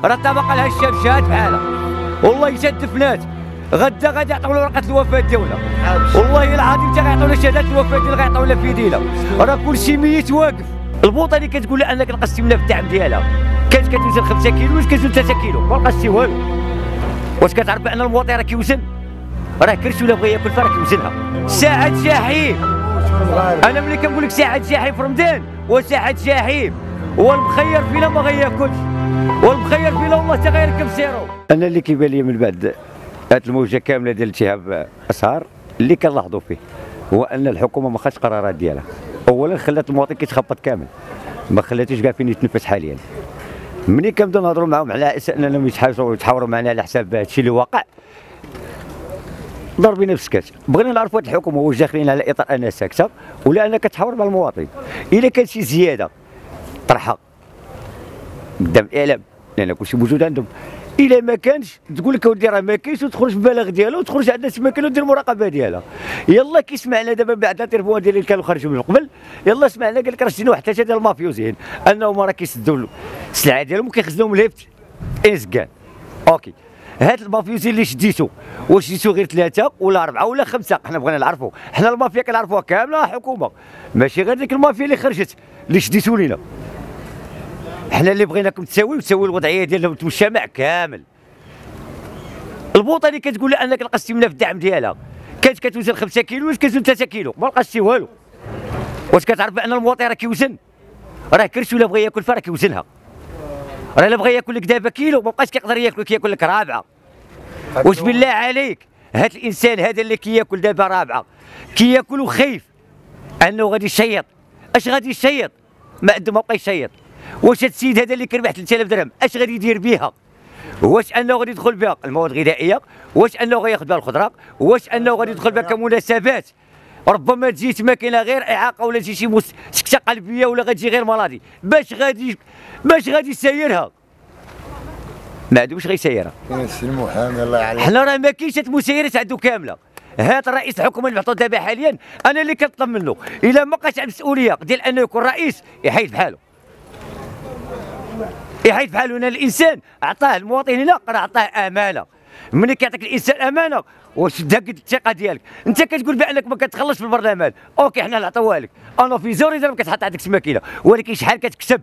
راه طبقه لها الشاب شاد بحالها، والله شاد دفنات غدا غادي يعطيونا ورقه الوفاه ديالنا، والله العظيم حتى غيعطيونا شهاده الوفاه ديالنا غيعطيونا في يدينا، راه كلشي ميت واقف. البوطه اللي كتقول لها انك نقصتي منها في الدعم ديالها كانت كتوزن 5 كيلو واش كتوزن 3 كيلو ما نقصتي والو. واش كتعرف بان المواطن راه كيوزن؟ راه كرش ولا بغى ياكل فراه كيوزنها. ساعة جحيم، انا ملي كنقول لك ساعة جحيم في رمضان وساعة جحيم، والمخير فينا ما غياكلش، والمخير فينا والله حتى غيركب سيرو. انا اللي كيبان لي من بعد هاد الموجه كامله ديال التهاب اسعار اللي كنلاحظوا فيه هو ان الحكومه ما خدش قرارات ديالها. اولا خلات المواطن كيتخبط كامل، ما خلاتوش كاع فين يتنفس حاليا. ملي كنبداو نهضروا معاهم على اساس انهم يتحاوروا معنا على حساب هذا الشيء اللي واقع، ضربينا بسكات. بغينا نعرفوا هاد الحكومه واش داخلين على اطار انها ساكته ولا انها كتحاور مع المواطن. الا كان شي زياده طرحها قدام الاعلام لان كلشي موجود عندهم، الا ما كانش تقول لك اودي راه ما كاينش وتخرج بالبلاغ ديالها وتخرج عندنا السماكن ودير المراقبه ديالها. يلا كيسمعنا دابا بعد التليفون ديالي اللي كانوا خرجوا من قبل، يلا سمعنا قال لك راه شدينا واحد 3 ديال المافيوزيين انهم راه كيسدوا السلعه ديالهم وكيخزنوهم ليفت انسكان. اوكي، هاد المافيوزيين اللي شديتو واش شديتو غير 3 ولا 4 ولا 5؟ حنا بغينا نعرفوا، حنا المافيا كنعرفوها كامله حكومه، ماشي غير ديك المافيا اللي خرجت اللي شديتو لينا. حنا اللي بغيناكم تساويو الوضعيه ديالنا والمجتمع كامل. البوطه اللي كتقول لها انك نقصتي منها في الدعم ديالها كانت كتوزن 5 كيلو واش كتوزن 3 كيلو ما نقصتي والو. واش كتعرف بان المواطن راه كيوزن؟ راه كرش ولا بغى ياكل فراه كيوزنها. راه الا بغى ياكل لك دابا كيلو ما بقاش كيقدر ياكل، كياكل لك رابعه. واش بالله عليك هذا الانسان هذا اللي كياكل دابا رابعه كياكل وخايف انه غادي يشيط؟ اش غادي يشيط؟ ما عنده ما بقى يشيط. واش هذا السيد هذا اللي كيربح 3000 درهم اش غادي يدير بها؟ واش انه غادي يدخل بها المواد الغذائيه؟ واش انه غياخذ بها الخضره؟ واش انه غادي يدخل بها كمناسبات؟ ربما تجي تما كاينه غير اعاقه ولا تجي شي سكته قلبيه ولا غتجي غير مرضي، باش غادي يسيرها؟ ما عندوش غيسيرها. كاين سي المحامي الله يعلم. حنا راه ما كاينش هاد المسيرات عنده كامله. هذا رئيس الحكومه اللي معطوه دابا حاليا انا اللي كنطلب منه الا ما بقاش على المسؤوليه ديال انه يكون رئيس يحيد بحاله. يحيد بحاله. انا الانسان عطاه المواطن هنا راه عطاه امانه. ملي كيعطيك الانسان امانه واش تاكد الثقه ديالك؟ انت كتقول بانك ما كتخلصش في البرلمان، اوكي حنا نعطيوها لك، انا في زوري ما كتحط عندك السماكينه، ولكن شحال كتكسب؟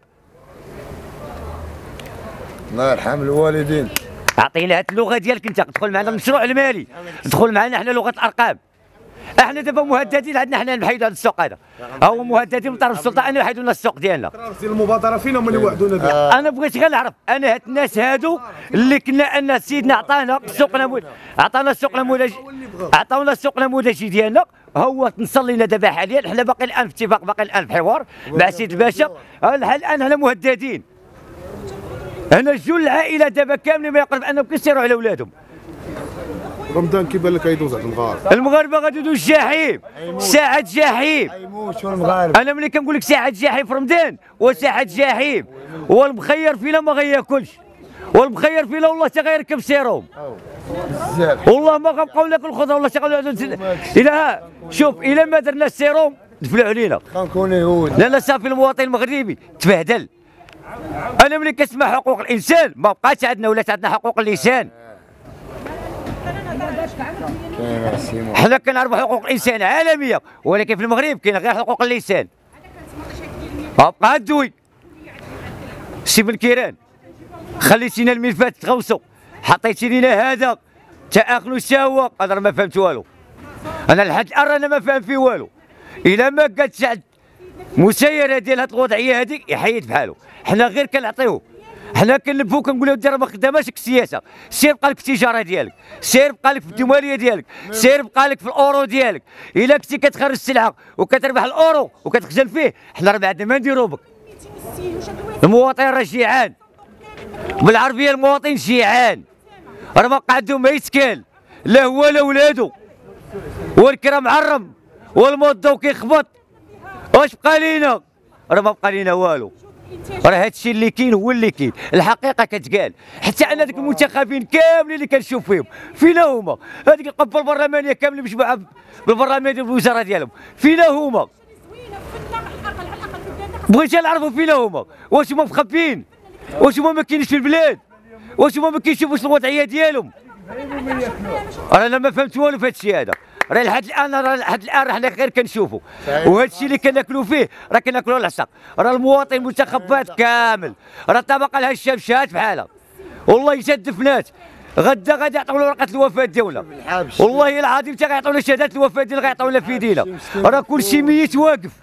الله يرحم الوالدين. اعطينا هاد اللغه ديالك انت، تدخل معنا المشروع المالي، تدخل معنا حنا لغه الارقام. احنا دابا مهددين عندنا حنا نحيدوا هذا السوق هذا، هو مهددين من طرف السلطه ان يحيدوا لنا السوق ديالنا. المبادره فين هما اللي وعدونا بها؟ انا بغيت غير نعرف انا هاد الناس هادو اللي كنا ان سيدنا عطانا السوق نموذج، عطانا السوق نموذج، عطاونا السوق نموذجي ديالنا، هو تنصل لنا دابا حاليا. حنا باقي الان في اتفاق، باقي الان في حوار مع سيد الباشا. الان حنا مهددين، هنا جول العائله دابا كاملين ما يقرب انهم كيسيروا على ولادهم. رمضان كيبان لك غيدوز عند المغاربه. المغاربه غادي يدوز الجحيم، ساعة جحيم. يموتوا المغاربه. انا ملي كنقول لك ساعة جحيم في رمضان وساعة جحيم، والمخير فينا ما غياكلش، والمخير فينا والله حتى غيركب سيروم. بزاف والله ما غنبقاو ناكل الخضره والله الا شوف الا ما درنا السيروم دفلوا علينا. غنكونوا يهود. لان صافي المواطن المغربي تبهدل. انا ملي كنسمع حقوق الانسان ما بقاش عندنا، ولات عندنا حقوق اللسان. حنا كنعرفوا حقوق الانسان عالميه، ولكن في المغرب كاين غير حقوق اللسان. بقى الدوي سي بن كيران خليتينا الملفات تغوصوا، حطيتي لينا هذا تاخلوا سوا، انا ما فهمت والو. انا لحد الان انا ما فاهم فيه والو. الا ما قالتش مسيره ديال هذه الوضعيه هذه يحيد بحاله. حنا غير كنعطيوه، حنا كنلبوه كنقول له دير ما خداماش السياسه، سير بقى لك في التجاره ديالك، سير بقى لك في الدماليه ديالك، سير بقى لك في الاورو ديالك. الا كنتي كتخرج السلعه وكتربح الاورو وكتخزن فيه، حنا راه ما عندنا ما نديرو بك. المواطن راه جيعان، بالعربيه المواطن جيعان، راه ما بقى عنده ما يتكال، لا هو لا ولادو، والكرا معرم والموظف كيخبط. واش بقى لينا؟ راه ما بقى لينا والو. راه هادشي اللي كاين هو اللي كاين، الحقيقه كتقال. حتى انا ذوك المنتخبين كاملين اللي كنشوف فيهم فينا هما؟ هذيك القبه البرلمانيه كاملين مجموعه بالبرلمان ديال الوزاره ديالهم فينا هما؟ بغيت نعرفوا فينا هما، واش هما مخبيين؟ واش هما ما كاينينش في البلاد؟ واش هما ما كيشوفوش الوضعيه ديالهم؟ رانا ما فهمت والو في هذا الشيء هذا. راه لحد الان حنا غير كنشوفوا، وهذا الشيء اللي كناكلوا فيه راه كناكلوا العصا. راه المواطن المنتخبات كامل، راه الطبقه الهشه مشات بحالها، والله حتى الدفنات غدا غادي يعطيونا ورقه الوفاه ديالنا، والله العظيم حتى غيعطيونا شهاده الوفاه ديال غيعطيونا في يدينا، راه كلشي ميت واقف.